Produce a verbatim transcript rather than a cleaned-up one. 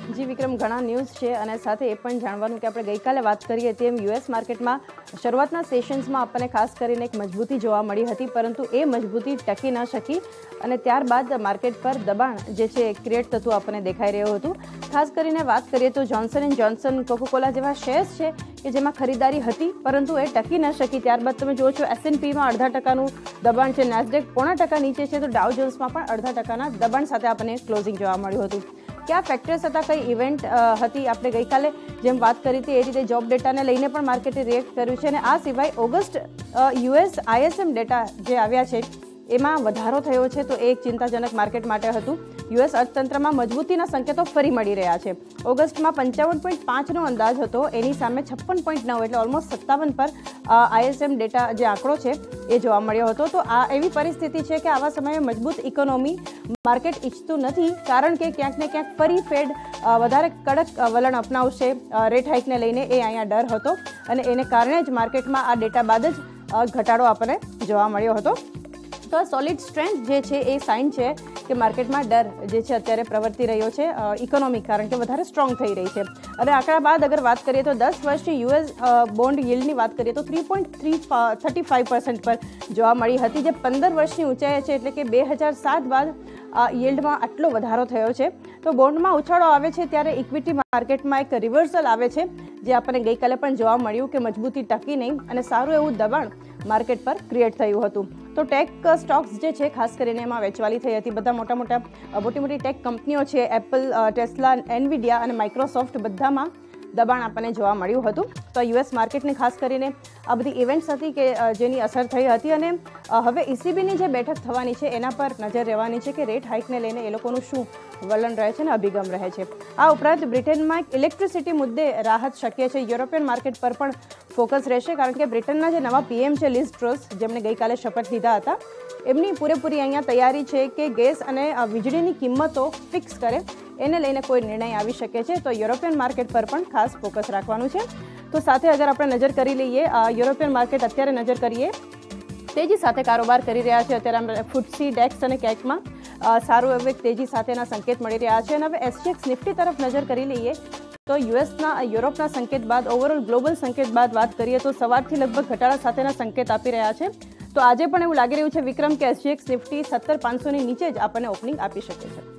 જી વિક્રમ, ઘણા ન્યૂઝ છે અને સાથે એ પણ જાણવાનું કે આપણે ગઈકાલે વાત કરીએ તેમ યુએસ માર્કેટમાં શરૂઆતના સેશન્સમાં આપણને ખાસ કરીને એક મજબૂતી જોવા મળી હતી, પરંતુ એ મજબૂતી ટકી ન શકી અને ત્યારબાદ માર્કેટ પર દબાણ જે છે એ ક્રિએટ થતું આપણને દેખાઈ રહ્યું હતું. ખાસ કરીને વાત કરીએ તો જોન્સન એન્ડ જોન્સન, કોકોકોલા જેવા શેર્સ છે કે જેમાં ખરીદારી હતી પરંતુ એ ટકી ન શકી. ત્યારબાદ તમે જુઓ છો એસ એન્ડ પીમાં અડધા ટકાનું દબાણ છે, નેસ્ડેક પોણા ટકા નીચે છે, તો ડાઉ જોન્સમાં પણ અડધા ટકાના દબાણ સાથે આપણને ક્લોઝિંગ જોવા મળ્યું હતું. क्या ફેક્ટર્સ હતા, કઈ ઇવેન્ટ હતી, આપણે ગઈકાલે જેમ વાત કરી હતી એ રીતે જોબ ડેટાને લઈને પણ માર્કેટે રિએક્ટ કર્યું છે અને આ સિવાય ઓગસ્ટ યુએસ આઈએસએમ ડેટા જે આવ્યા છે એમાં વધારો થયો છે, તો એ એક ચિંતાજનક માર્કેટ માટે હતું. યુએસ અર્થતંત્રમાં મજબૂતીના સંકેતો ફરી મળી રહ્યા છે. ઓગસ્ટમાં પંચાવન પોઈન્ટ પાંચનો અંદાજ હતો, એની સામે છપ્પન પોઈન્ટ નવ એટલે ઓલમોસ્ટ સત્તાવન પર આઈએસએમ ડેટા જે આંકડો છે એ જોવા મળ્યો હતો. તો આ એવી પરિસ્થિતિ છે કે આવા સમયે મજબૂત ઇકોનોમી માર્કેટ ઈચ્છતું નથી, કારણ કે ક્યાંક ને ક્યાંક ફરી ફેડ વધારે કડક વલણ અપનાવશે રેટ હાઇકને લઈને, એ અહીંયા ડર હતો અને એને કારણે જ માર્કેટમાં આ ડેટા બાદ જ ઘટાડો આપણને જોવા મળ્યો હતો. તો આ સોલિડ સ્ટ્રેન્થ જે છે એ સાઇન છે કે માર્કેટમાં ડર જે છે અત્યારે પ્રવર્તી રહ્યો છે ઇકોનોમી, કારણ કે વધારે સ્ટ્રોંગ થઈ રહી છે. અને આંકડા બાદ અગર વાત કરીએ તો દસ વર્ષની યુએસ બોન્ડ યીલ્ડની વાત કરીએ તો three point three thirty five percent પર જોવા મળી હતી, જે પંદર વર્ષની ઊંચાઈ છે, એટલે કે બે હજાર સાત બાદ યીલ્ડમાં આટલો વધારો થયો છે. તો બોન્ડમાં ઉછાળો આવે છે ત્યારે ઇક્વિટી માર્કેટમાં એક રિવર્સલ આવે છે, જે આપણને ગઈકાલે પણ જોવા મળ્યું કે મજબૂતી ટકી નહીં અને સારું એવું દબાણ માર્કેટ પર ક્રિએટ થયું હતું. તો ટેક સ્ટોક્સ જે છે ખાસ કરીને એમાં વેચવાલી થઈ હતી. બધા મોટા મોટા મોટી મોટી ટેક કંપનીઓ છે, એપલ, ટેસ્લા, એનવીડિયા અને માઇક્રોસોફ્ટ, બધામાં દબાણ આપણને જોવા મળ્યું હતું. તો યુએસ માર્કેટને ખાસ કરીને આ બધી ઇવેન્ટ્સ હતી કે જેની અસર થઈ હતી અને હવે ઈસીબીની જે બેઠક થવાની છે એના પર નજર રહેવાની છે કે રેટ હાઇકને લઈને એ લોકોનું શું વલણ રહે છે અને અભિગમ રહે છે. આ ઉપરાંત બ્રિટનમાં એક ઇલેક્ટ્રિસિટી મુદ્દે રાહત શક્ય છે. યુરોપિયન માર્કેટ પર પણ ફોકસ રહેશે, કારણ કે બ્રિટનના જે નવા પીએમ છે લીઝ ટ્રસ, જેમણે ગઈકાલે શપથ લીધા હતા, એમની પૂરેપૂરી અહીંયા તૈયારી છે કે ગેસ અને વીજળીની કિંમતો ફિક્સ કરે, એને લઈને કોઈ નિર્ણય આવી શકે છે. તો યુરોપિયન માર્કેટ પર પણ ખાસ ફોકસ રાખવાનું છે. તો સાથે અગર આપણે નજર કરી લઈએ યુરોપિયન માર્કેટ, અત્યારે નજર કરીએ તેજી સાથે કારોબાર કરી રહ્યા છે. અત્યારે ફૂટસી, ડેક્સ અને કેકમાં સારું એવું એક તેજી સાથેના સંકેત મળી રહ્યા છે. અને હવે એસજીએક્સ નિફ્ટી તરફ નજર કરી લઈએ તો યુએસના યુરોપના સંકેત બાદ ઓવરઓલ ગ્લોબલ સંકેત બાદ વાત કરીએ તો સવારથી લગભગ ઘટાડા સાથેના સંકેત આપી રહ્યા છે. તો આજે પણ એવું લાગી રહ્યું છે વિક્રમ કે એસજીએક્સ નિફ્ટી સત્તર પાંચસોની નીચે જ આપણને ઓપનિંગ આપી શકે છે.